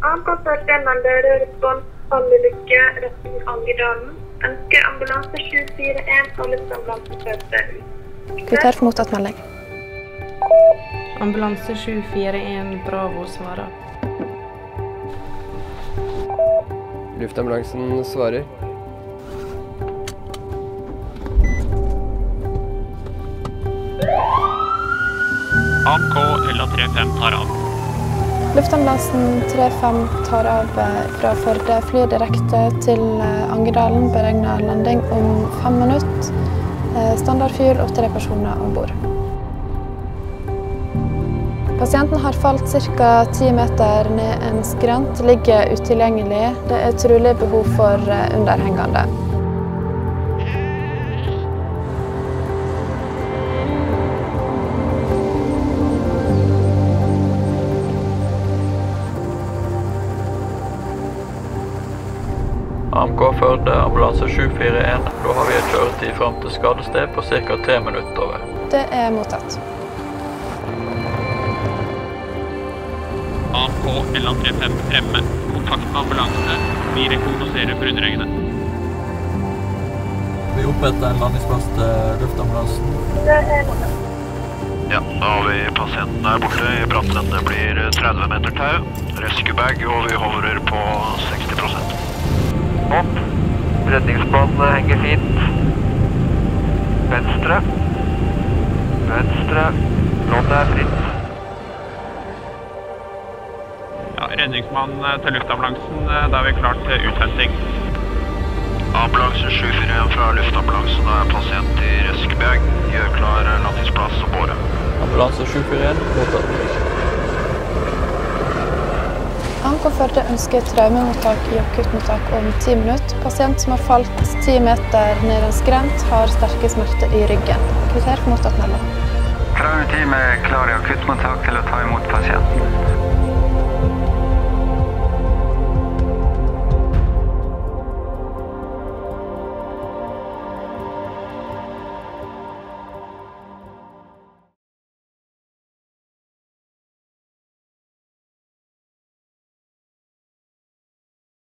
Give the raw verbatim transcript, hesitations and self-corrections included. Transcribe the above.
Ankom førte en melder respons fallulykke retning Angerdalen. Ønsker ambulanse sju fire en og luftambulansen førte ut. Kvitter for mottatt melding. Ambulanse sju fire en Bravo svarer. Luftambulansen svarer. A K L A tre fem tar av. Luftambulansen tre fem tar av fra Førde, flyr direkte til Angerdalen, beregnet landing om fem minutter. Standardfyr og tre personer ombord. Pasienten har falt ca. ti meter ned en skrent, ligger utilgjengelig. Det er trolig behov for underhengende. A M K Førde, ambulanse sju fire en. Da har vi en kjøretid frem til skadested på ca. tre minutter over. Det er mottatt. A K L A tre fem fremme. Kontakt med ambulanse. Vi rekognoserer for underliggende. Vi oppretter en landingsplass til luftambulansen. Det er mottatt. Ja, da har vi pasienten der borte. I brattende blir tretti meter tau. Rescue bag, og vi holder på seksti prosent. Opp. Redningsplanen henger fint. Venstre. Venstre. Lånet er fritt. Ja, redningsmann til luftambulansen, da er vi klart til uthenting. Ambulanse sju fire en fra luftambulansen er pasient i rescue bag. Gjør klar landingsplass og båre. Ambulanse sju fire en, mottatt. A M K Førde ønsker traumemottak i akuttmottak om ti minutter. Pasient som har falt ti meter ned en skrent, har sterke smerter i ryggen. Kvitter for mottatt melding. Traumeteam er klar i akuttmottak til å ta imot pasient.